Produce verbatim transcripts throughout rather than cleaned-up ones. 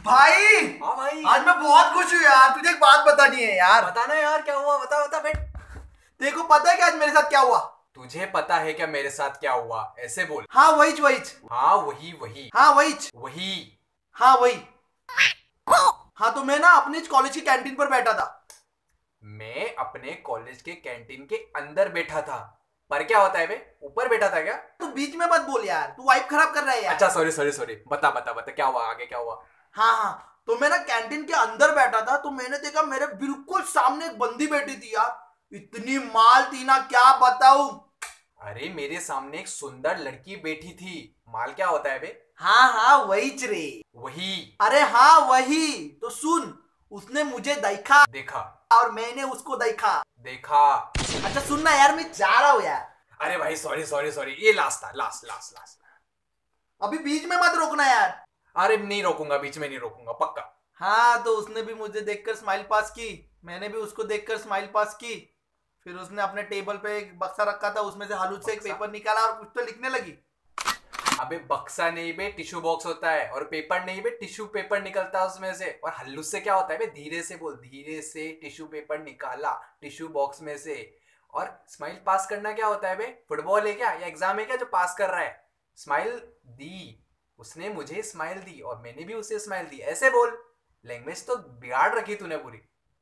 भाई। हाँ भाई। आज मैं बहुत खुश हूँ यार, तुझे एक बात बतानी है यार। बताना यार, क्या हुआ? बता बता बेट। देखो पता है कि आज मेरे साथ क्या हुआ? तुझे पता है क्या मेरे साथ क्या हुआ? ऐसे बोल। हाँ वहीच वहीच। हाँ वही वही। हाँ वहीच। वही। हाँ वही। हाँ तो मैं ना अपने कॉलेज की कैंटीन पर बैठा था। मैं अपने कॉलेज के कैंटीन के अंदर बैठा था। पर क्या होता है बे? ऊपर बैठा था क्या? तू बीच में मत बोल यार, तू वाइब खराब कर रहा है यार। अच्छा सॉरी सॉरी सॉरी। बता बता बता क्या हुआ, आगे क्या हुआ? हाँ हाँ, तो मैं ना कैंटीन के अंदर बैठा था, तो मैंने देखा मेरे बिल्कुल सामने एक बंदी बैठी थी यार। इतनी माल थी ना, क्या बताऊं। अरे मेरे सामने एक सुंदर लड़की बैठी थी। माल क्या होता है बे? हाँ हाँ वहीच रे। वही। अरे हाँ वही। तो सुन, उसने मुझे देखा देखा। और मैंने उसको देखा। देखा। अच्छा सुनना यार, मैं जा रहा हूँ यार। अरे भाई सॉरी सॉरी सॉरी, ये लास्ट था, लास्ट लास्ट लास्ट। अभी बीच में मत रोकना यार। अरे नहीं रोकूंगा, बीच में नहीं रोकूंगा, पक्का। हाँ तो उसने भी मुझे देखकर स्माइल पास की, मैंने भी उसको देखकर स्माइल पास की। फिर उसने अपने टेबल पे एक बक्सा रखा था, उसमें से हलूद से एक बक्सा? पेपर निकाला और कुछ तो लिखने लगी। अबे बक्सा नहीं बे, टिश्यू बॉक्स होता है। और पेपर नहीं बे, टिश्यू पेपर निकलता है उसमें से। और हल्लू से क्या होता है बे? धीरे से बोल, धीरे से टिश्यू पेपर निकाला टिश्यू बॉक्स में से। और स्माइल पास करना क्या होता है बे? फुटबॉल है क्या या एग्जाम है क्या जो पास कर रहा है? स्माइल दी, उसने मुझे स्माइल दी और मैंने भी उसे स्माइल दी। ऐसे बोल। लैंग्वेज तो बिगाड़ रखी तूने पूरी।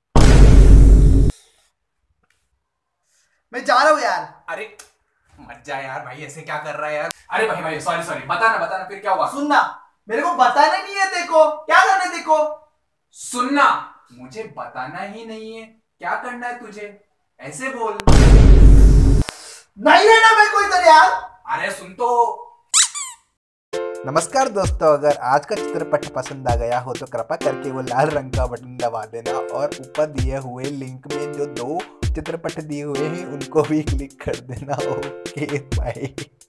मैं जा रहा हूँ यार। अरे मत जा यार भाई, ऐसे क्या कर रहा है यार? अरे भाई भाई सॉरी सॉरी, बताना बताना फिर क्या हुआ? सुनना, मेरे को बताना नहीं है, देखो क्या करना है देखो। सुनना, मुझे बताना ही नहीं है, क्या करना है तुझे? ऐसे बोल। नहीं रहना मैं कोई तरह यार। अरे सुन तो। नमस्कार दोस्तों, अगर आज का चित्रपट पसंद आ गया हो तो कृपया करके वो लाल रंग का बटन दबा देना और ऊपर दिए हुए लिंक में जो दो चित्रपट दिए हुए हैं उनको भी क्लिक कर देना। Okay bye.